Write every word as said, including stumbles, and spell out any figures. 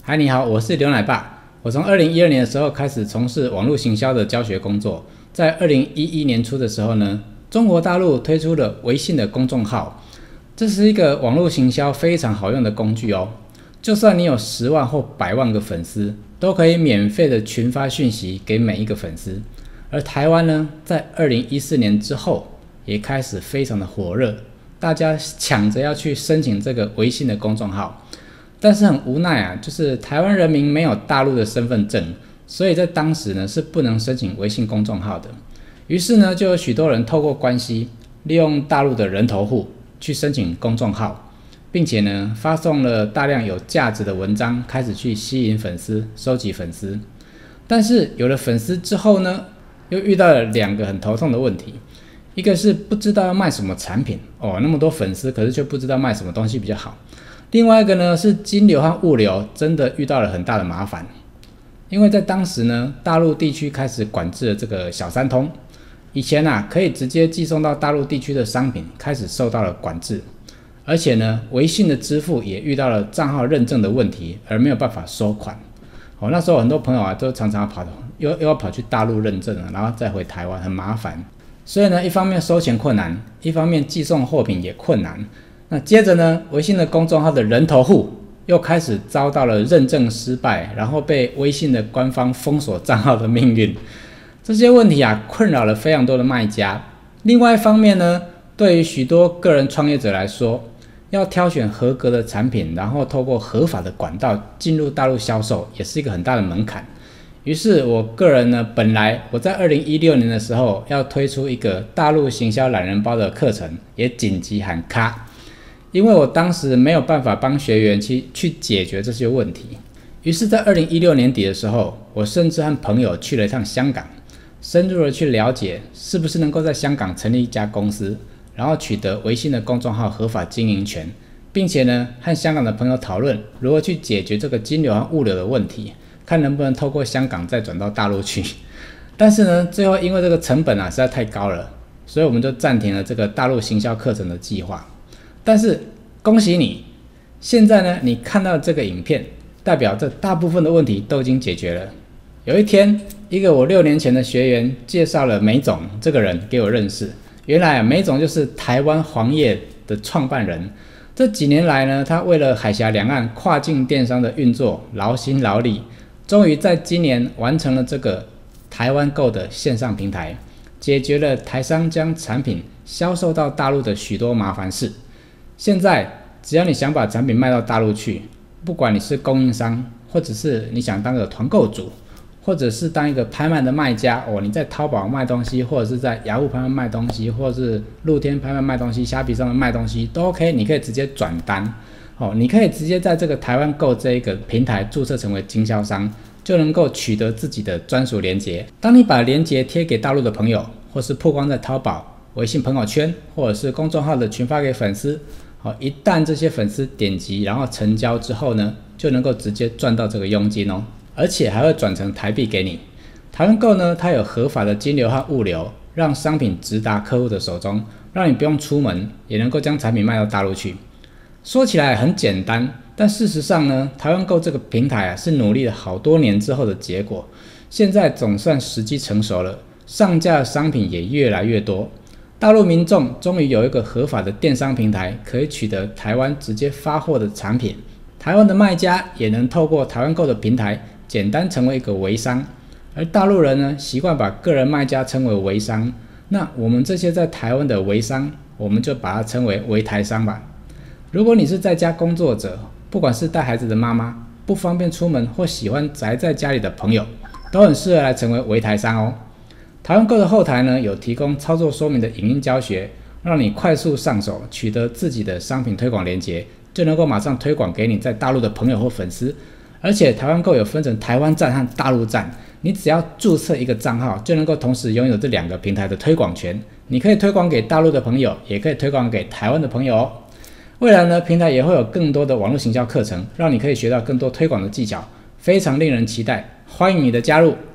嗨，你好，我是刘奶爸。我从二零一二年的时候开始从事网络行销的教学工作，在二零一一年初的时候呢，中国大陆推出了微信的公众号，这是一个网络行销非常好用的工具哦。就算你有十万或百万个粉丝，都可以免费的群发讯息给每一个粉丝。而台湾呢，在二零一四年之后也开始非常的火热，大家抢着要去申请这个微信的公众号。但是很无奈啊，就是台湾人民没有大陆的身份证，所以在当时呢是不能申请微信公众号的。于是呢，就有许多人透过关系，利用大陆的人头户去申请公众号，并且呢发送了大量有价值的文章，开始去吸引粉丝，收集粉丝。但是有了粉丝之后呢，又遇到了两个很头痛的问题。一个是不知道要卖什么产品哦，那么多粉丝，可是却不知道卖什么东西比较好。另外一个呢是金流和物流真的遇到了很大的麻烦，因为在当时呢，大陆地区开始管制了这个小三通，以前啊可以直接寄送到大陆地区的商品开始受到了管制，而且呢，微信的支付也遇到了账号认证的问题，而没有办法收款。哦，那时候很多朋友啊都常常跑又又要跑去大陆认证了，然后再回台湾，很麻烦。所以呢，一方面收钱困难，一方面寄送货品也困难。那接着呢，微信的公众号的人头户又开始遭到了认证失败，然后被微信的官方封锁账号的命运。这些问题啊，困扰了非常多的卖家。另外一方面呢，对于许多个人创业者来说，要挑选合格的产品，然后透过合法的管道进入大陆销售，也是一个很大的门槛。于是我个人呢，本来我在二零一六年的时候要推出一个大陆行销懒人包的课程，也紧急喊卡。因为我当时没有办法帮学员去去解决这些问题，于是在二零一六年底的时候，我甚至和朋友去了一趟香港，深入的去了解是不是能够在香港成立一家公司，然后取得微信的公众号合法经营权，并且呢和香港的朋友讨论如何去解决这个金流和物流的问题，看能不能透过香港再转到大陆去。但是呢，最后因为这个成本啊实在太高了，所以我们就暂停了这个大陆行销课程的计划。但是恭喜你，现在呢，你看到这个影片，代表这大部分的问题都已经解决了。有一天，一个我六年前的学员介绍了梅总这个人给我认识。原来啊，梅总就是台湾黄页的创办人。这几年来呢，他为了海峡两岸跨境电商的运作劳心劳力，终于在今年完成了这个台湾购的线上平台，解决了台商将产品销售到大陆的许多麻烦事。现在只要你想把产品卖到大陆去，不管你是供应商，或者是你想当个团购主，或者是当一个拍卖的卖家哦，你在淘宝卖东西，或者是在雅虎拍卖卖东西，或者是露天拍卖卖东西，虾皮上面卖东西都 OK， 你可以直接转单哦，你可以直接在这个台湾购这一个平台注册成为经销商，就能够取得自己的专属连结。当你把连结贴给大陆的朋友，或是曝光在淘宝、微信朋友圈，或者是公众号的群发给粉丝。好，一旦这些粉丝点击然后成交之后呢，就能够直接赚到这个佣金哦，而且还会转成台币给你。台湾购呢，它有合法的金流和物流，让商品直达客户的手中，让你不用出门，也能够将产品卖到大陆去。说起来很简单，但事实上呢，台湾购这个平台啊，是努力了好多年之后的结果。现在总算时机成熟了，上架的商品也越来越多。大陆民众终于有一个合法的电商平台，可以取得台湾直接发货的产品。台湾的卖家也能透过台湾购的平台，简单成为一个微商。而大陆人呢，习惯把个人卖家称为微商。那我们这些在台湾的微商，我们就把它称为微台商吧。如果你是在家工作者，不管是带孩子的妈妈，不方便出门或喜欢宅在家里的朋友，都很适合来成为微台商哦。台湾购的后台呢，有提供操作说明的影音教学，让你快速上手，取得自己的商品推广连结，就能够马上推广给你在大陆的朋友或粉丝。而且台湾购有分成台湾站和大陆站，你只要注册一个账号，就能够同时拥有这两个平台的推广权。你可以推广给大陆的朋友，也可以推广给台湾的朋友哦。未来呢，平台也会有更多的网络行销课程，让你可以学到更多推广的技巧，非常令人期待，欢迎你的加入。